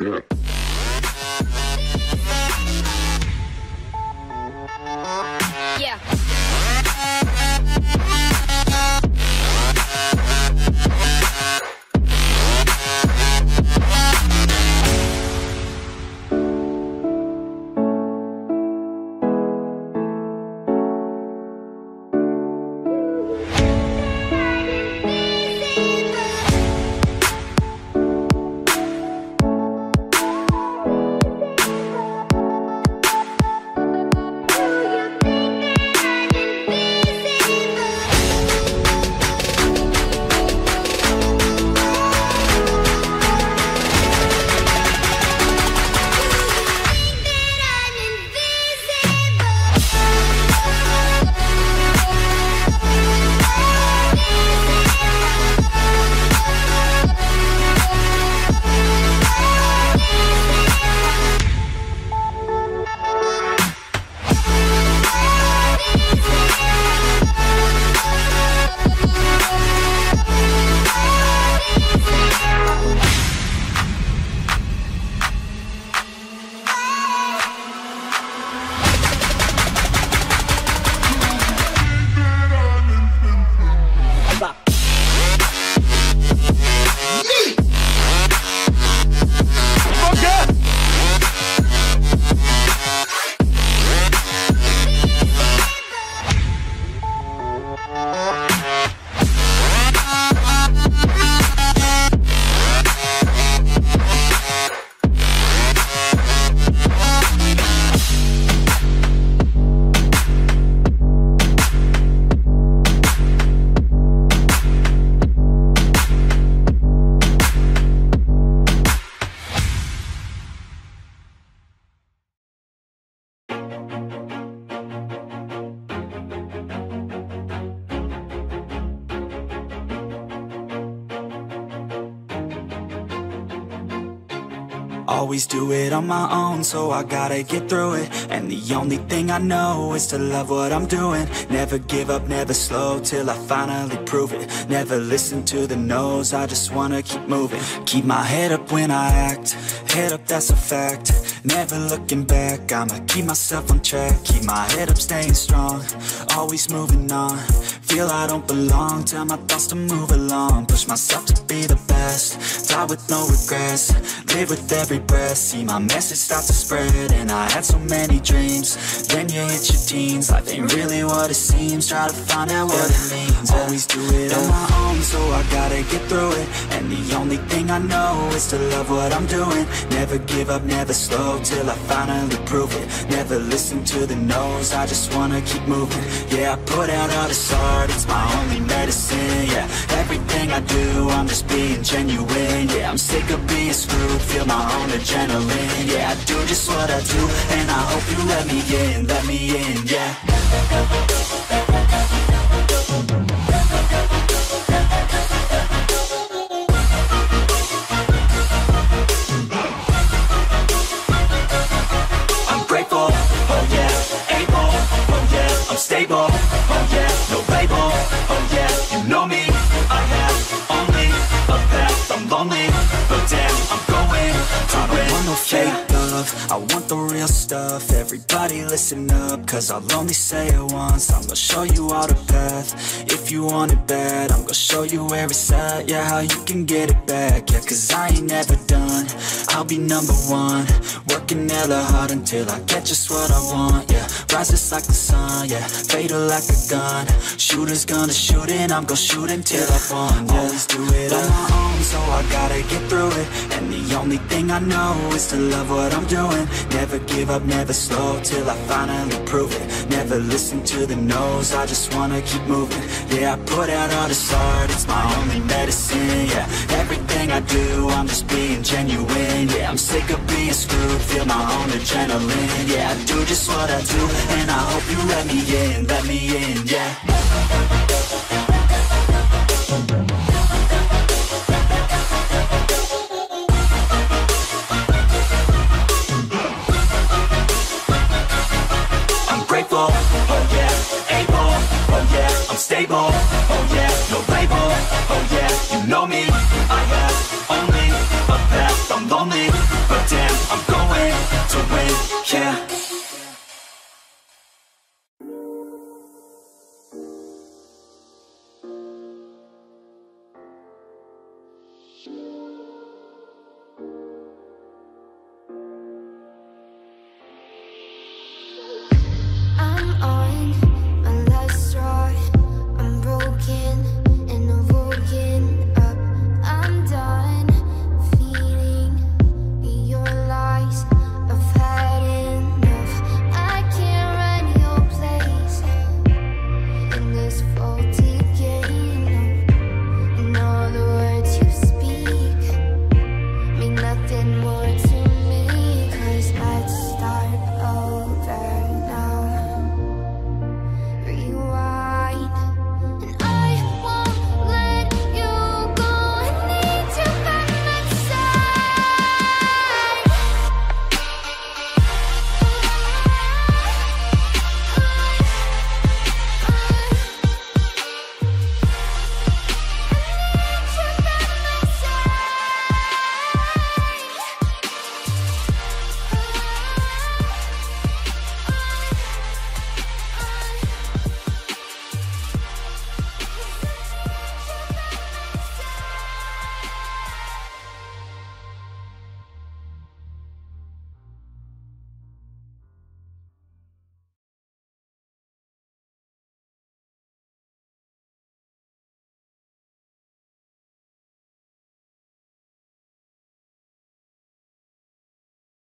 Yeah. Always do it on my own, so I gotta get through it. And the only thing I know is to love what I'm doing. Never give up, never slow, till I finally prove it. Never listen to the no's, I just wanna keep moving. Keep my head up when I act, head up, that's a fact. Never looking back, I'ma keep myself on track. Keep my head up, staying strong, always moving on. Feel I don't belong, tell my thoughts to move along. Push myself to be the best, die with no regrets. Live with every breath, see my message start to spread. And I had so many dreams, then you hit your teens. Life ain't really what it seems, try to find out what it means. Always do it on my own, so I gotta get through it. And the only thing I know is to love what I'm doing. Never give up, never slow, till I finally prove it. Never listen to the no's, I just wanna keep moving. Yeah, I put out all this art, it's my only medicine. Yeah, everything I do, I'm just being genuine. Yeah, I'm sick of being screwed, feel my own adrenaline. Yeah, I do just what I do, and I hope you let me in, yeah. I'm grateful, oh yeah, able, oh yeah, I'm stable, oh yeah, no label, oh yeah, you know me, I have only a path, I'm lonely, but damn, I'm going to win. I don't want no fake love, I want the real stuff. Everybody listen up, cause I'll only say it once. I'm gonna show you all the path, if you want it bad. I'm gonna show you where it's at, yeah, how you can get it back. Yeah, cause I ain't never done, I'll be number one. Working hella hard until I get just what I want, yeah. Rises like the sun, yeah, fatal like a gun. Shooters gonna shoot and I'm gonna shoot until I won, yeah. Always do it on my own, so I gotta get through it. And the only thing I know is to love what I'm doing. Never give up, never slow, till I finally prove it. Never listen to the no's, I just wanna keep moving. Yeah, I put out all this art, it's my only medicine. Yeah, everything I do, I'm just being genuine. Yeah, I'm sick of being screwed, feel my own adrenaline. Yeah, I do just what I do, and I hope you let me in, yeah. Oh yeah, able, oh yeah, I'm stable, oh yeah, no label, oh yeah, you know me, I have only a path, I'm lonely, but made to win, yeah.